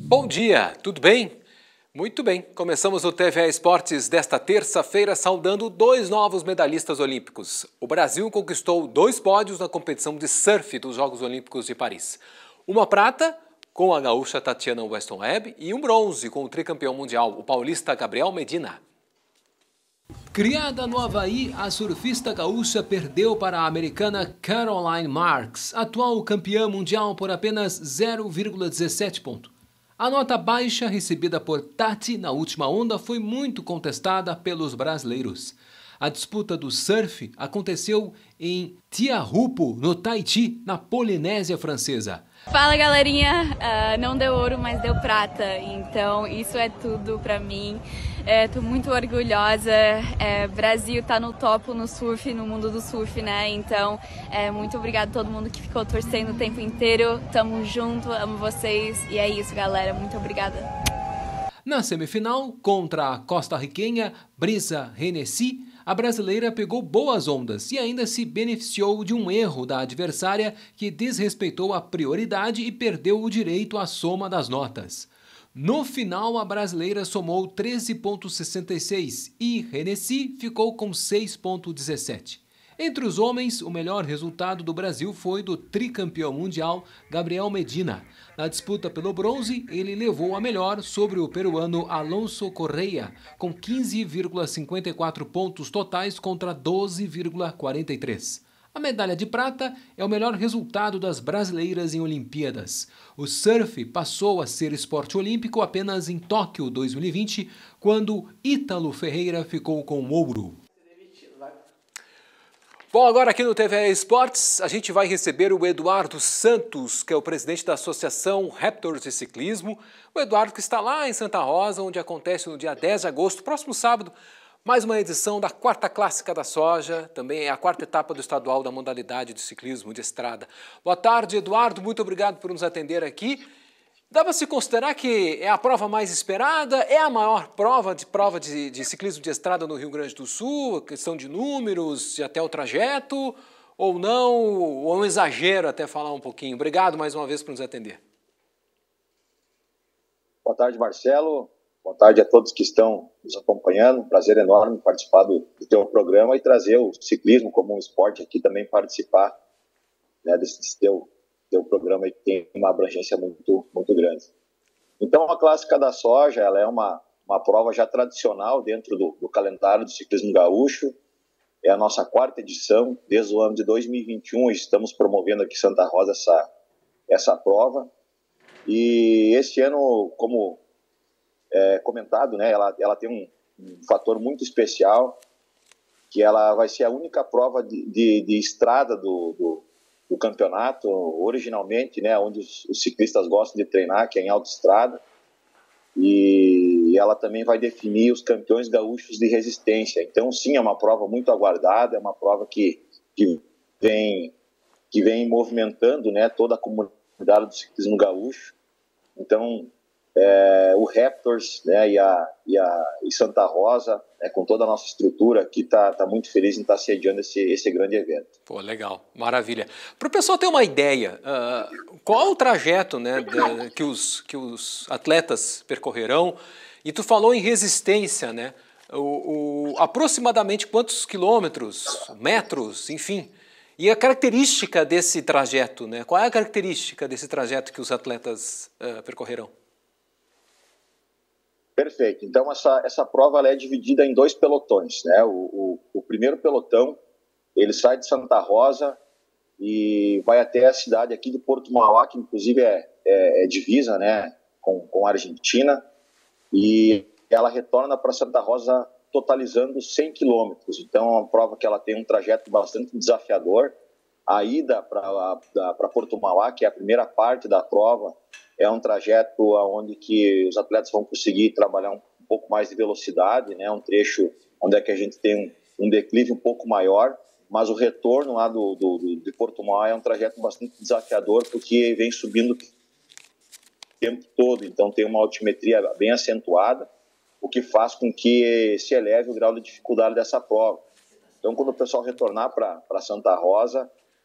Bom dia, tudo bem? Muito bem, começamos o TVE Esportes desta terça-feira saudando dois novos medalhistas olímpicos. O Brasil conquistou 2 pódios na competição de surf dos Jogos Olímpicos de Paris. Uma prata com a gaúcha Tatiana Weston Webb e um bronze com o tricampeão mundial, o paulista Gabriel Medina. Criada no Havaí, a surfista gaúcha perdeu para a americana Caroline Marks, atual campeã mundial, por apenas 0,17 ponto. A nota baixa recebida por Tati na última onda foi muito contestada pelos brasileiros. A disputa do surf aconteceu em Tiahupu, no Tahiti, na Polinésia Francesa. Fala galerinha, não deu ouro, mas deu prata, então isso é tudo pra mim. Tô muito orgulhosa, Brasil tá no topo no surf, no mundo do surf, né? Então, muito obrigada a todo mundo que ficou torcendo o tempo inteiro. Tamo junto, amo vocês e é isso, galera. Muito obrigada. Na semifinal, contra a costarriquenha Brisa Hennessy, a brasileira pegou boas ondas e ainda se beneficiou de um erro da adversária que desrespeitou a prioridade e perdeu o direito à soma das notas. No final, a brasileira somou 13,66 e Hennessy ficou com 6,17. Entre os homens, o melhor resultado do Brasil foi do tricampeão mundial Gabriel Medina. Na disputa pelo bronze, ele levou a melhor sobre o peruano Alonso Correia, com 15,54 pontos totais contra 12,43. A medalha de prata é o melhor resultado das brasileiras em Olimpíadas. O surf passou a ser esporte olímpico apenas em Tóquio 2020, quando Ítalo Ferreira ficou com ouro. Bom, agora aqui no TVE Esportes, a gente vai receber o Eduardo Santos, que é o presidente da Associação Raptors de Ciclismo. O Eduardo que está lá em Santa Rosa, onde acontece no dia 10 de agosto, próximo sábado, mais uma edição da 4ª Clássica da Soja, também é a 4ª etapa do estadual da modalidade de ciclismo de estrada. Boa tarde, Eduardo, muito obrigado por nos atender aqui. Dá para se considerar que é a prova mais esperada? É a maior prova de ciclismo de estrada no Rio Grande do Sul? Questão de números, de até o trajeto? Ou não? Ou é um exagero até falar um pouquinho? Obrigado mais uma vez por nos atender. Boa tarde, Marcelo. Boa tarde a todos que estão nos acompanhando. Um prazer enorme participar do teu programa e trazer o ciclismo como um esporte aqui também, participar, né, desse teu programa que tem uma abrangência muito grande. Então, a Clássica da Soja, ela é uma prova já tradicional dentro do calendário do ciclismo gaúcho. É a nossa 4ª edição. Desde o ano de 2021, estamos promovendo aqui em Santa Rosa essa prova. E este ano, como comentado, né, ela tem um fator muito especial, que ela vai ser a única prova de estrada do campeonato, originalmente, né, onde os ciclistas gostam de treinar, que é em autoestrada, e ela também vai definir os campeões gaúchos de resistência. Então, sim, é uma prova muito aguardada, é uma prova que vem movimentando, né, toda a comunidade do ciclismo gaúcho. Então, o Raptors, né, e Santa Rosa, né, com toda a nossa estrutura aqui, tá muito feliz em estar sediando esse grande evento. Pô, legal, maravilha. Para o pessoal ter uma ideia, qual o trajeto, né, que os atletas percorrerão? E tu falou em resistência, né? Aproximadamente quantos quilômetros, metros, enfim. E a característica desse trajeto, né? Qual é a característica desse trajeto que os atletas percorrerão? Perfeito. Então, essa prova ela é dividida em 2 pelotões, né? O primeiro pelotão, ele sai de Santa Rosa e vai até a cidade aqui de Porto Mauá, que inclusive é divisa, né, com a Argentina, e ela retorna para Santa Rosa totalizando 100 quilômetros. Então, é uma prova que ela tem um trajeto bastante desafiador. A ida para Porto Mauá, que é a primeira parte da prova, é um trajeto onde que os atletas vão conseguir trabalhar um pouco mais de velocidade, né? Um trecho onde é que a gente tem um declive um pouco maior, mas o retorno lá de Porto Mauá é um trajeto bastante desafiador, porque vem subindo o tempo todo, então tem uma altimetria bem acentuada, o que faz com que se eleve o grau de dificuldade dessa prova. Então, quando o pessoal retornar para Santa Rosa,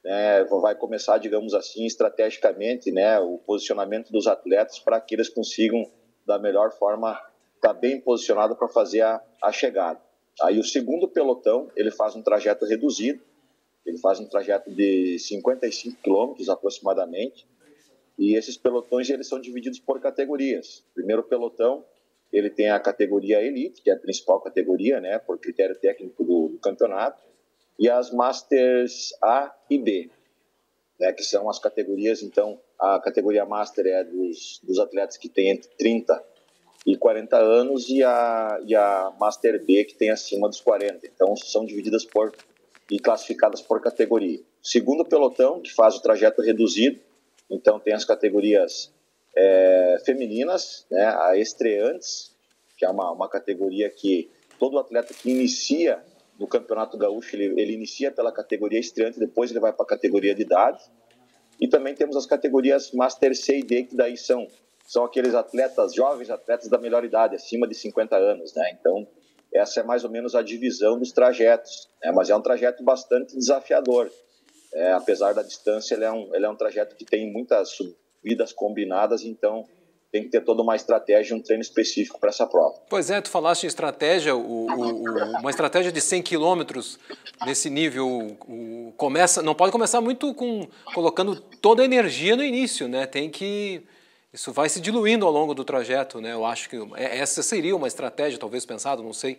né, vai começar, digamos assim, estrategicamente, né, o posicionamento dos atletas para que eles consigam, da melhor forma, estar bem posicionado para fazer a chegada. Aí o segundo pelotão, ele faz um trajeto reduzido, ele faz um trajeto de 55 quilômetros aproximadamente, e esses pelotões eles são divididos por categorias. O primeiro pelotão, ele tem a categoria Elite, que é a principal categoria, né, por critério técnico do campeonato, e as Masters A e B, né, que são as categorias. Então, a categoria Master é dos atletas que têm entre 30 e 40 anos, e a Master B, que tem acima dos 40. Então, são divididas e classificadas por categoria. Segundo pelotão, que faz o trajeto reduzido, então tem as categorias femininas, né, a estreantes, que é uma categoria que todo atleta que inicia no Campeonato Gaúcho, ele inicia pela categoria estreante, depois ele vai para a categoria de idade. E também temos as categorias Master C e D, que daí são aqueles atletas, jovens atletas da melhor idade, acima de 50 anos, né? Então, essa é mais ou menos a divisão dos trajetos, né? Mas é um trajeto bastante desafiador. Apesar da distância, ele é um trajeto que tem muitas subidas combinadas, então tem que ter toda uma estratégia, um treino específico para essa prova. Pois é, tu falaste em estratégia, uma estratégia de 100 quilômetros nesse nível, não pode começar muito colocando toda a energia no início, né? Isso vai se diluindo ao longo do trajeto, né? Eu acho que essa seria uma estratégia, talvez pensada, não sei.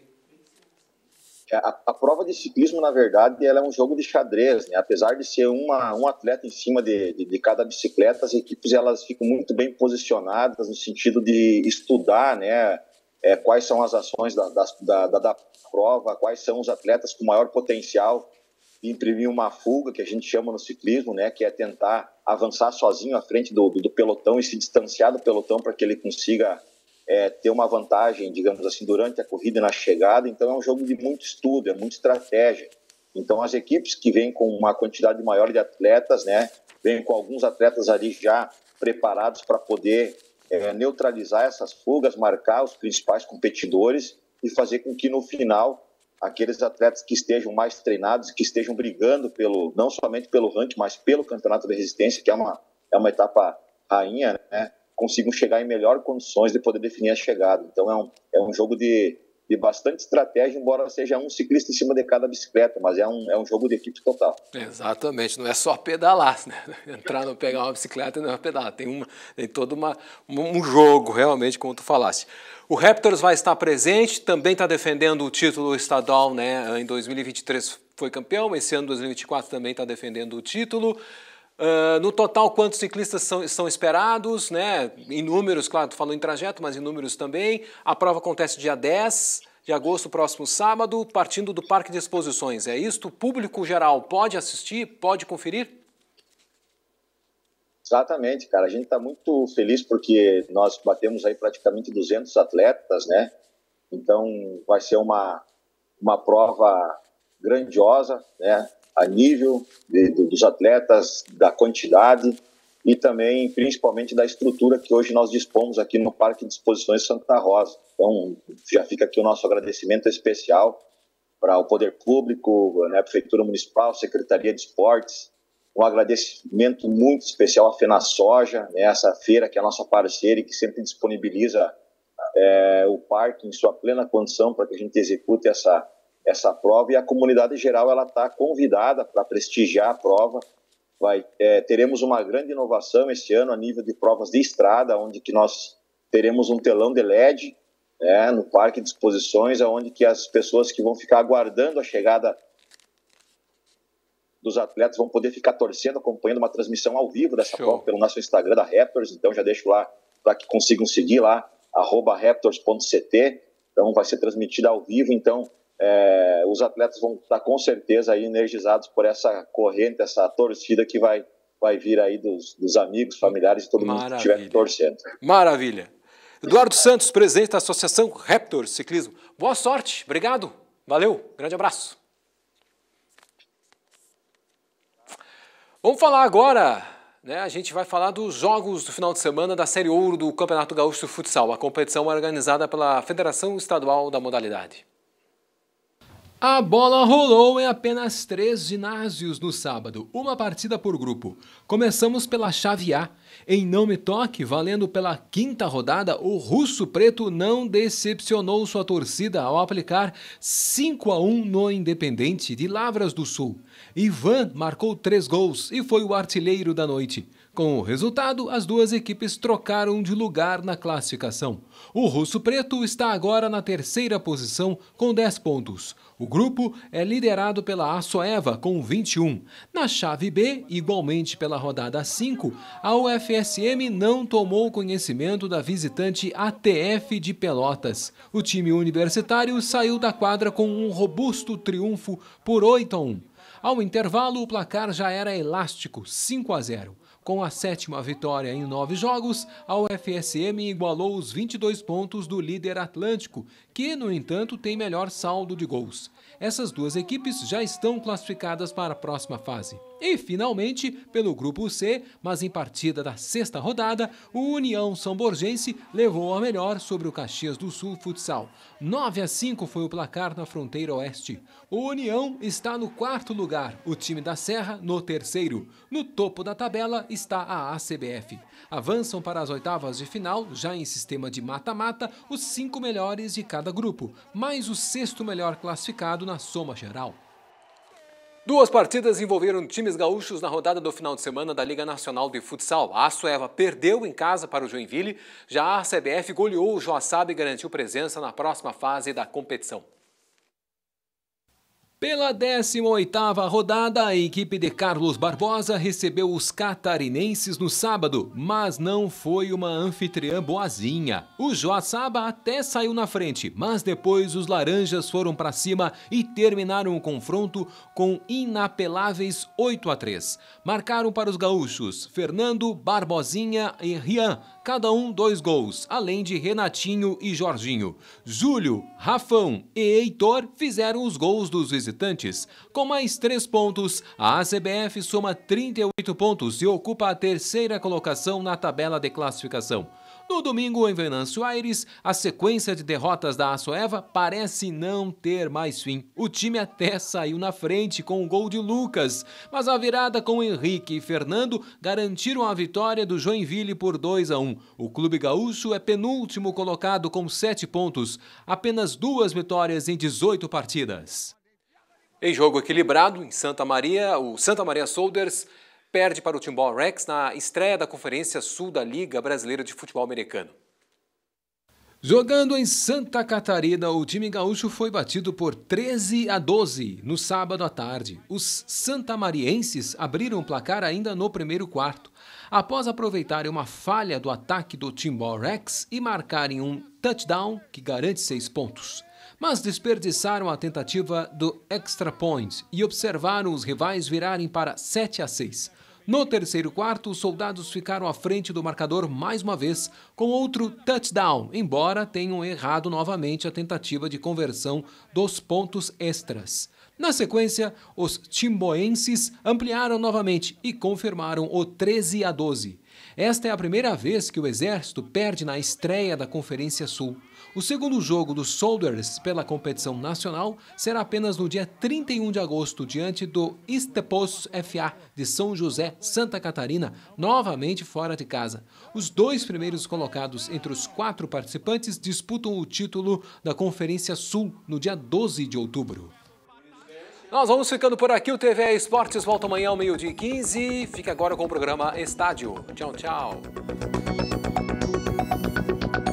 A prova de ciclismo, na verdade, ela é um jogo de xadrez, né? Apesar de ser um atleta em cima de cada bicicleta, as equipes elas ficam muito bem posicionadas no sentido de estudar, né, quais são as ações da prova, quais são os atletas com maior potencial de imprimir uma fuga, que a gente chama no ciclismo, né, que é tentar avançar sozinho à frente do pelotão e se distanciar do pelotão para que ele consiga ter uma vantagem, digamos assim, durante a corrida e na chegada. Então é um jogo de muito estudo, é muita estratégia. Então as equipes que vêm com uma quantidade maior de atletas, né, vêm com alguns atletas ali já preparados para poder neutralizar essas fugas, marcar os principais competidores e fazer com que no final aqueles atletas que estejam mais treinados, que estejam brigando não somente pelo ranking, mas pelo campeonato de resistência, que é uma etapa rainha, né, consigam chegar em melhores condições de poder definir a chegada. Então é um jogo de bastante estratégia, embora seja um ciclista em cima de cada bicicleta, mas é um jogo de equipe total. Exatamente, não é só pedalar, né? Entrar no pegar uma bicicleta não é pedalar, tem todo um jogo realmente, como tu falaste. O Raptors vai estar presente, também está defendendo o título estadual, né? Em 2023 foi campeão, esse ano 2024 também está defendendo o título. No total, quantos ciclistas são esperados, né? Em números, claro, tu falou em trajeto, mas em números também. A prova acontece dia 10 de agosto, próximo sábado, partindo do Parque de Exposições. É isto? O público geral pode assistir, pode conferir? Exatamente, cara. A gente está muito feliz porque nós batemos aí praticamente 200 atletas, né? Então vai ser uma prova grandiosa, né? A nível dos atletas, da quantidade e também, principalmente, da estrutura que hoje nós dispomos aqui no Parque de Exposições Santa Rosa. Então, já fica aqui o nosso agradecimento especial para o Poder Público, né, a Prefeitura Municipal, Secretaria de Esportes, um agradecimento muito especial à FenaSoja, né, essa feira que é a nossa parceira e que sempre disponibiliza o parque em sua plena condição para que a gente execute essa prova, e a comunidade geral ela está convidada para prestigiar a prova. Teremos uma grande inovação esse ano a nível de provas de estrada, onde que nós teremos um telão de LED, né, no Parque de Exposições, onde que as pessoas que vão ficar aguardando a chegada dos atletas vão poder ficar torcendo, acompanhando uma transmissão ao vivo dessa prova pelo nosso Instagram da Raptors. Então já deixo lá para que consigam seguir lá, @raptors.ct. Então vai ser transmitida ao vivo. Então os atletas vão estar com certeza aí energizados por essa corrente, essa torcida que vai vir aí dos amigos, familiares e todo mundo que estiver torcendo. Maravilha. Eduardo Santos, presidente da Associação Raptors Ciclismo. Boa sorte, obrigado, valeu, grande abraço. Vamos falar agora, né? A gente vai falar dos jogos do final de semana da Série Ouro do Campeonato Gaúcho de Futsal, a competição organizada pela Federação Estadual da modalidade. A bola rolou em apenas 3 ginásios no sábado, uma partida por grupo. Começamos pela chave A. Em Não Me Toque, valendo pela 5ª rodada, o Russo Preto não decepcionou sua torcida ao aplicar 5-1 no Independente de Lavras do Sul. Ivan marcou 3 gols e foi o artilheiro da noite. Com o resultado, as duas equipes trocaram de lugar na classificação. O Russo Preto está agora na 3ª posição com 10 pontos. O grupo é liderado pela Assoeva com 21. Na chave B, igualmente pela rodada 5, a UFSM não tomou conhecimento da visitante ATF de Pelotas. O time universitário saiu da quadra com um robusto triunfo por 8-1. Ao intervalo, o placar já era elástico, 5-0. Com a 7ª vitória em 9 jogos, a UFSM igualou os 22 pontos do líder Atlântico, que, no entanto, tem melhor saldo de gols. Essas duas equipes já estão classificadas para a próxima fase. E, finalmente, pelo Grupo C, mas em partida da 6ª rodada, o União São Borgense levou a melhor sobre o Caxias do Sul Futsal. 9-5 foi o placar na fronteira oeste. O União está no 4º lugar, o time da Serra no 3º. No topo da tabela está a ACBF. Avançam para as 8ª de final, já em sistema de mata-mata, os 5 melhores de cada grupo, mais o 6º melhor classificado na soma geral. 2 partidas envolveram times gaúchos na rodada do final de semana da Liga Nacional de Futsal. A Assoeva perdeu em casa para o Joinville, já a CBF goleou o Joaçaba e garantiu presença na próxima fase da competição. Pela 18ª rodada, a equipe de Carlos Barbosa recebeu os catarinenses no sábado, mas não foi uma anfitriã boazinha. O Joaçaba até saiu na frente, mas depois os laranjas foram para cima e terminaram o confronto com inapeláveis 8-3. Marcaram para os gaúchos Fernando, Barbosinha e Rian, cada um 2 gols, além de Renatinho e Jorginho. Júlio, Rafão e Heitor fizeram os gols dos visitantes. Com mais 3 pontos, a ACBF soma 38 pontos e ocupa a 3ª colocação na tabela de classificação. No domingo, em Venâncio Aires, a sequência de derrotas da Assoeva parece não ter mais fim. O time até saiu na frente com o gol de Lucas, mas a virada com Henrique e Fernando garantiram a vitória do Joinville por 2-1. O clube gaúcho é penúltimo colocado com 7 pontos, apenas 2 vitórias em 18 partidas. Em jogo equilibrado, em Santa Maria, o Santa Maria Solders perde para o Timbó Rex na estreia da Conferência Sul da Liga Brasileira de Futebol Americano. Jogando em Santa Catarina, o time gaúcho foi batido por 13-12 no sábado à tarde. Os santamarienses abriram o placar ainda no primeiro quarto, após aproveitarem uma falha do ataque do Timbó Rex e marcarem um touchdown que garante 6 pontos. Mas desperdiçaram a tentativa do extra point e observaram os rivais virarem para 7-6. No terceiro quarto, os soldados ficaram à frente do marcador mais uma vez, com outro touchdown, embora tenham errado novamente a tentativa de conversão dos pontos extras. Na sequência, os timboenses ampliaram novamente e confirmaram o 13-12. Esta é a primeira vez que o Exército perde na estreia da Conferência Sul. O segundo jogo dos Solders pela competição nacional será apenas no dia 31 de agosto, diante do Estepos FA de São José, Santa Catarina, novamente fora de casa. Os 2 primeiros colocados entre os 4 participantes disputam o título da Conferência Sul no dia 12 de outubro. Nós vamos ficando por aqui. O TV Esportes volta amanhã ao 12h15. Fique agora com o programa Estádio. Tchau, tchau.